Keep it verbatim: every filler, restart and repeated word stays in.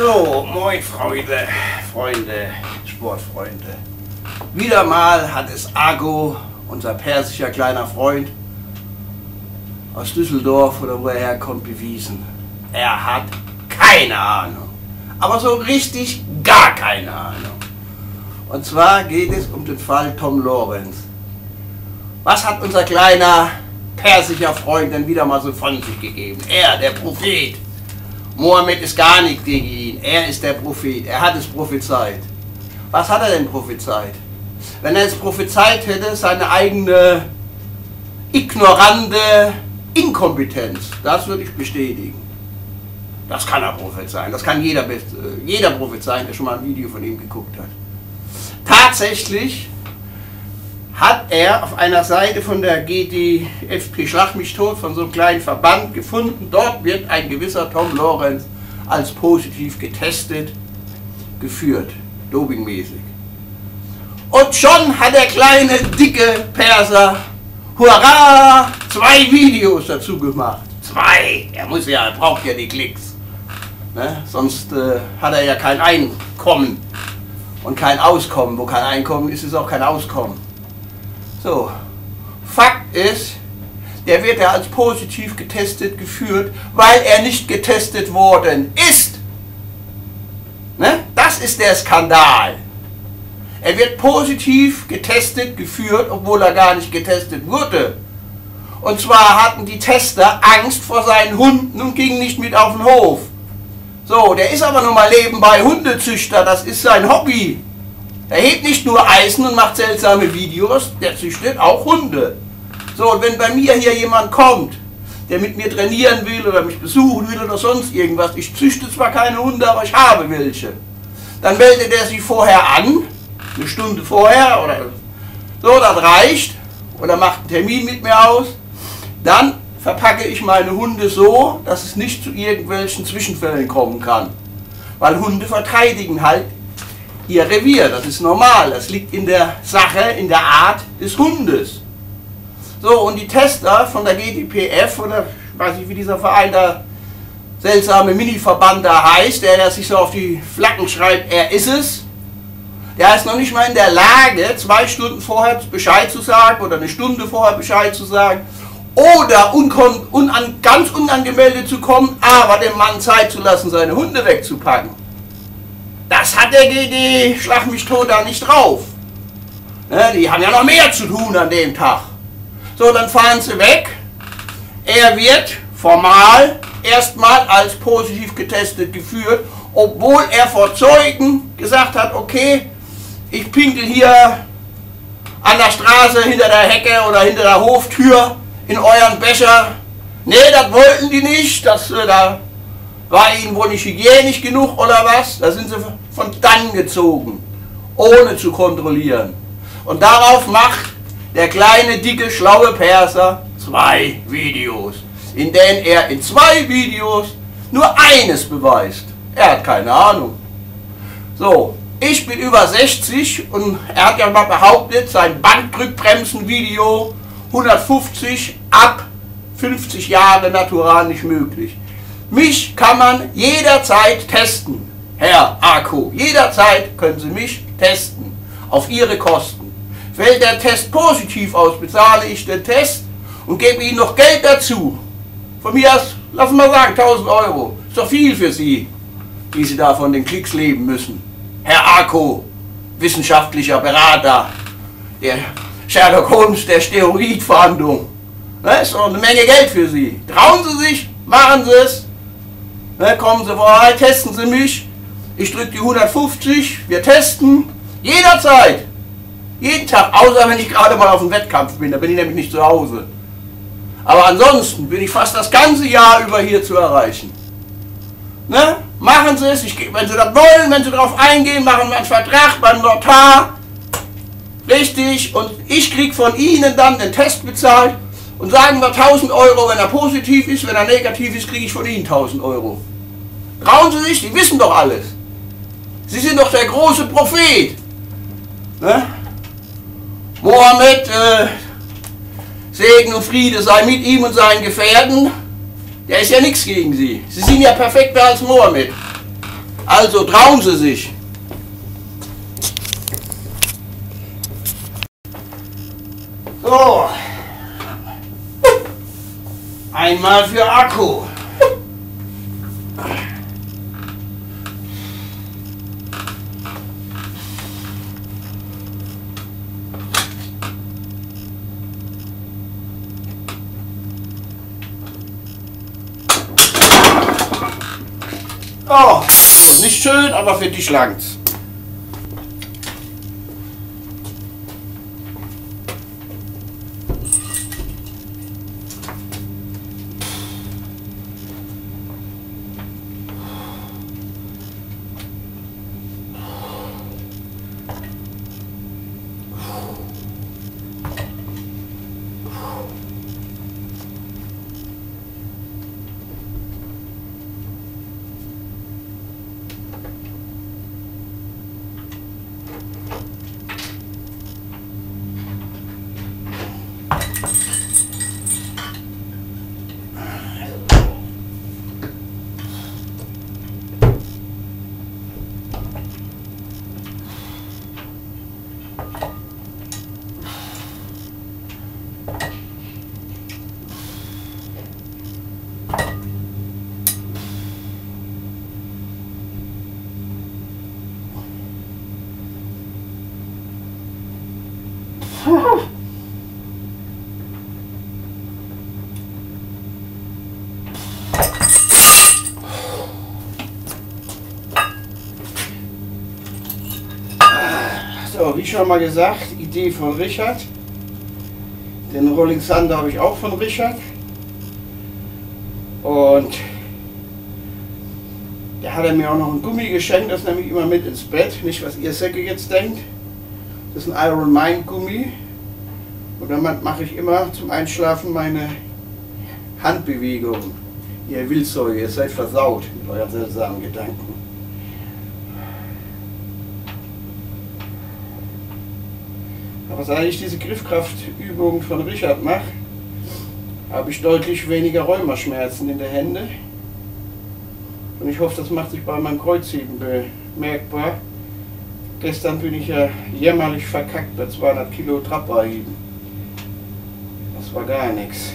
So, moin Freunde, Freunde, Sportfreunde. Wieder mal hat es Ago, unser persischer kleiner Freund aus Düsseldorf oder wo er herkommt, bewiesen. Er hat keine Ahnung, aber so richtig gar keine Ahnung. Und zwar geht es um den Fall Tom Lorenz. Was hat unser kleiner persischer Freund denn wieder mal so von sich gegeben? Er, der Prophet. Mohammed ist gar nicht gegen ihn. Er ist der Prophet. Er hat es prophezeit. Was hat er denn prophezeit? Wenn er es prophezeit hätte, seine eigene ignorante Inkompetenz, das würde ich bestätigen. Das kann er prophezeien. Das kann jeder, jeder prophezeien, der schon mal ein Video von ihm geguckt hat. Tatsächlich hat er auf einer Seite von der G D F P Schlag mich tot, von so einem kleinen Verband gefunden. Dort wird ein gewisser Tom Lorenz als positiv getestet geführt, dopingmäßig. Und schon hat der kleine, dicke Perser, hurra, zwei Videos dazu gemacht. Zwei! Er muss ja, er braucht ja die Klicks. Ne? Sonst äh, hat er ja kein Einkommen und kein Auskommen. Wo kein Einkommen ist, ist auch kein Auskommen. So, Fakt ist, der wird ja als positiv getestet geführt, weil er nicht getestet worden ist. Ne? Das ist der Skandal. Er wird positiv getestet geführt, obwohl er gar nicht getestet wurde. Und zwar hatten die Tester Angst vor seinen Hunden und gingen nicht mit auf den Hof. So, der ist aber nun mal nebenbei Hundezüchter, das ist sein Hobby. Er hebt nicht nur Eisen und macht seltsame Videos, der züchtet auch Hunde. So, und wenn bei mir hier jemand kommt, der mit mir trainieren will oder mich besuchen will oder sonst irgendwas, ich züchte zwar keine Hunde, aber ich habe welche, dann meldet er sich vorher an, eine Stunde vorher oder so, das reicht, oder macht einen Termin mit mir aus, dann verpacke ich meine Hunde so, dass es nicht zu irgendwelchen Zwischenfällen kommen kann. Weil Hunde verteidigen halt ihr Revier, das ist normal, das liegt in der Sache, in der Art des Hundes. So, und die Tester von der G D P F, oder ich weiß nicht, wie dieser Verein da, seltsame Mini-Verband da heißt, der, der sich so auf die Flaggen schreibt, er ist es, der ist noch nicht mal in der Lage, zwei Stunden vorher Bescheid zu sagen oder eine Stunde vorher Bescheid zu sagen oder unkon, unan, ganz unangemeldet zu kommen, aber dem Mann Zeit zu lassen, seine Hunde wegzupacken. Das hat der G D Schlag mich tot da nicht drauf. Ne, die haben ja noch mehr zu tun an dem Tag. So, dann fahren sie weg. Er wird formal erstmal als positiv getestet geführt, obwohl er vor Zeugen gesagt hat, okay, ich pinkel hier an der Straße hinter der Hecke oder hinter der Hoftür in euren Becher. Nee, das wollten die nicht, das, äh, da war ihnen wohl nicht hygienisch genug oder was. Da sind sie von dann gezogen, ohne zu kontrollieren. Und darauf macht der kleine, dicke, schlaue Perser zwei Videos, in denen er in zwei Videos nur eines beweist. Er hat keine Ahnung. So, ich bin über sechzig und er hat ja mal behauptet, sein Bankdrückbremsen-Video hundertfünfzig ab fünfzig Jahre natural nicht möglich. Mich kann man jederzeit testen, Herr Ago. Jederzeit können Sie mich testen, auf Ihre Kosten. Fällt der Test positiv aus, bezahle ich den Test und gebe Ihnen noch Geld dazu. Von mir aus, lassen wir sagen, tausend Euro. Ist doch viel für Sie, die Sie da von den Klicks leben müssen. Herr Ago, wissenschaftlicher Berater, der Sherlock Holmes der Steroidverhandlung. Das ist doch eine Menge Geld für Sie. Trauen Sie sich, machen Sie es. Ne, kommen Sie vorbei, testen Sie mich. Ich drücke die hundertfünfzig, wir testen. Jederzeit. Jeden Tag, außer wenn ich gerade mal auf dem Wettkampf bin, da bin ich nämlich nicht zu Hause. Aber ansonsten bin ich fast das ganze Jahr über hier zu erreichen. Ne? Machen Sie es, ich, wenn Sie das wollen, wenn Sie darauf eingehen, machen wir einen Vertrag beim Notar. Richtig, und ich kriege von Ihnen dann den Test bezahlt und sagen wir tausend Euro, wenn er positiv ist, wenn er negativ ist, kriege ich von Ihnen tausend Euro. Trauen Sie sich, die wissen doch alles. Sie sind doch der große Prophet. Ne? Mohammed, äh, Segen und Friede sei mit ihm und seinen Gefährten, der ist ja nichts gegen Sie. Sie sind ja perfekter als Mohammed. Also trauen Sie sich. So. Einmal für Akku. Oh, so, nicht schön, aber für dich langt's. So, wie schon mal gesagt, Idee von Richard. Den Rolling Thunder habe ich auch von Richard. Und der hat er mir auch noch ein Gummi geschenkt, das nehme ich immer mit ins Bett. Nicht, was ihr Säcke jetzt denkt. Das ist ein Iron Mind Gummi. Und damit mache ich immer zum Einschlafen meine Handbewegungen. Ihr Wildsäue, ihr seid versaut mit euren seltsamen Gedanken. Aber seit ich diese Griffkraftübung von Richard mache, habe ich deutlich weniger Rheumaschmerzen in den Händen. Und ich hoffe, das macht sich bei meinem Kreuzheben bemerkbar. Gestern bin ich ja jämmerlich verkackt bei zweihundert Kilo Trapperheben. Das war gar nichts.